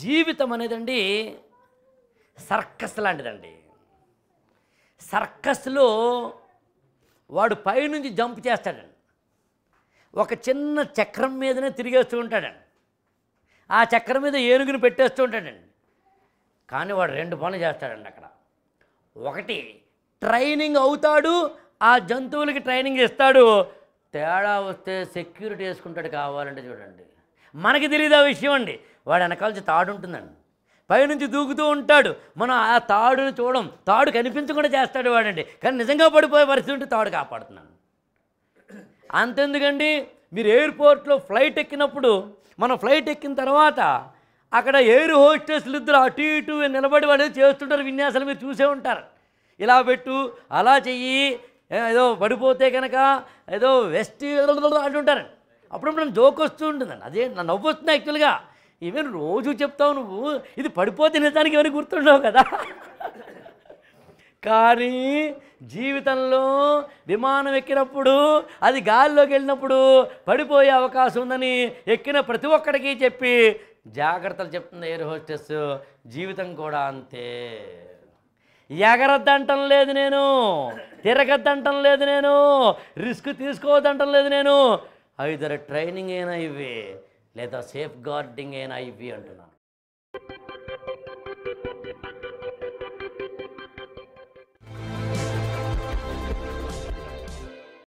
జీవితం అనేదండి సర్కస్ లాంటిదండి. సర్కస్లో వాడు పైనుంచి జంప్ చేస్తాడండి, ఒక చిన్న చక్రం మీదనే తిరిగేస్తూ ఉంటాడండి, ఆ చక్రం మీద ఏనుగుని పెట్టేస్తూ ఉంటాడండి. కానీ వాడు 2 పనులు చేస్తాడండి అక్కడ. ఒకటి, ట్రైనింగ్ అవుతాడు, ఆ జంతువులకి ట్రైనింగ్ ఇస్తాడు, తేడా వస్తే సెక్యూరిటీ వేసుకుంటాడు కావాలంటే. చూడండి, మనకి తెలియదు ఆ విషయం అండి. వాడు వెనకాల తాడు ఉంటుందండి, పైనుంచి దూకుతూ ఉంటాడు, మనం ఆ తాడుని చూడం, తాడు కనిపించకుండా చేస్తాడు వాడండి. కానీ నిజంగా పడిపోయే పరిస్థితి ఉంటే తాడు కాపాడుతున్నాను. అంతెందుకండి, మీరు ఎయిర్పోర్ట్లో ఫ్లైట్ ఎక్కినప్పుడు, మనం ఫ్లైట్ ఎక్కిన తర్వాత అక్కడ ఎయిర్ హోస్టెస్లు ఇద్దరు అటు ఇటు నిలబడి వాడు చేస్తుంటారు విన్యాసాలు, మీరు చూసే ఉంటారు. ఇలా పెట్టు, అలా చెయ్యి, ఏదో పడిపోతే కనుక ఏదో వెస్ట్ అంటుంటారు. అప్పుడప్పుడు నన్ను జోక్ వస్తూ ఉంటుందండి, అదే నా నవ్వు వస్తుంది యాక్చువల్గా. ఈవెన్ రోజు చెప్తావు నువ్వు, ఇది పడిపోతే నిజానికి ఏమైనా గుర్తుండవు కదా. కానీ జీవితంలో విమానం ఎక్కినప్పుడు, అది గాలిలోకి వెళ్ళినప్పుడు పడిపోయే అవకాశం ఉందని ఎక్కిన ప్రతి ఒక్కడికి చెప్పి జాగ్రత్తలు చెప్తుంది ఎయిర్ హోస్టెస్. జీవితం కూడా అంతే. ఎగరద్దంటం లేదు నేను, తిరగద్దంటం లేదు నేను, రిస్క్ తీసుకోవద్దంటం లేదు నేను. ఐదర్ ట్రైనింగ్ అయినా ఇవి, లేదా సేఫ్ గార్డింగ్ అయినా ఇవి అంటున్నాను.